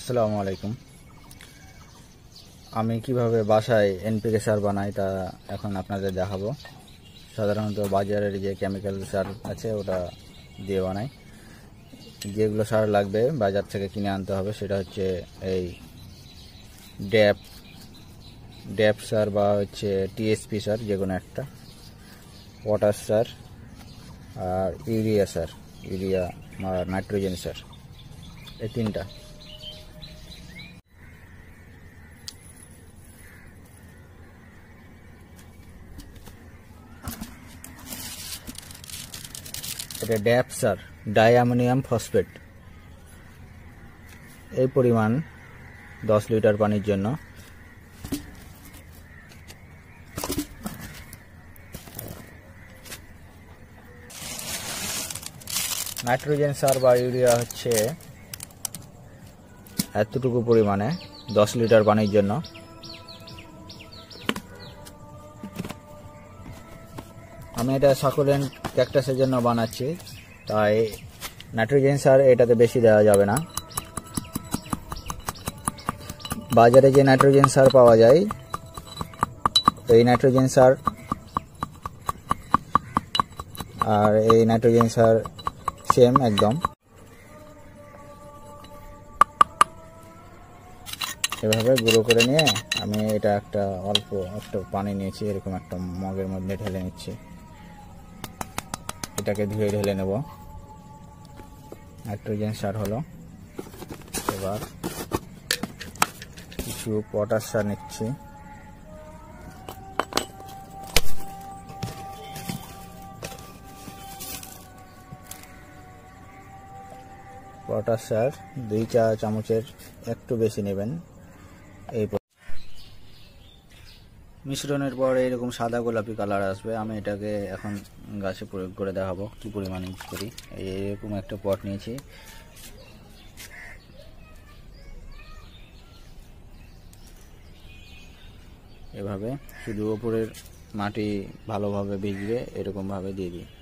আসসালামু আলাইকুম। আমি কিভাবে বাসায় এনপিকে সার বানাই তা এখন আপনাদের দেখাবো। সাধারণত বাজারের যে কেমিক্যাল সার আছে ওটা দিয়ে বানাই। যেগুলো সার লাগবে বাজার থেকে কিনে আনতে হবে সেটা হচ্ছে এই ড্যাপ সার বা হচ্ছে টিএসপি সার, যে কোনো একটা, পটাশ সার আর ইউরিয়া আর নাইট্রোজেন সার, এই তিনটা। এটা ড্যাপ সার, ডাইঅ্যামোনিয়াম ফসফেট। এই পরিমাণ 10 লিটার পানির জন্য। নাইট্রোজেন সার বা ইউরিয়া হচ্ছে এতটুকু পরিমাণে 10 লিটার পানির জন্য। আমি এটা সাকুলেন্ট ক্যাকটাসের জন্য বানাচ্ছি, তাই নাইট্রোজেন সার এটাতে বেশি দেওয়া যাবে না। বাজারে যে নাইট্রোজেন সার পাওয়া যায় এই নাইট্রোজেন সার আর এই নাইট্রোজেন সার সেম একদম। এভাবে গুঁড়ো করে নিয়ে আমি এটা অল্প একটু পানি নিয়েছি, এরকম একটা মগের মধ্যে ঢেলে নিচ্ছি। এটাকে ধুয়ে ঢেলে নেব। নাইট্রোজেন সার হলো। এবার কিছু পটাশ সার নিচ্ছি। পটাশ সার 2 চা চামচের একটু বেশি নেবেন। এই মিশ্রণের পর এরকম সাদা গোলাপি কালার আসবে। আমি এটাকে এখন গাছে প্রয়োগ করে দেখাবো কি পরিমাণ ইউজ করি। এরকম একটা পট নিয়েছি, এভাবে শুধু ওপরের মাটি ভালোভাবে ভিজবে এরকম ভাবে দিয়ে দিই।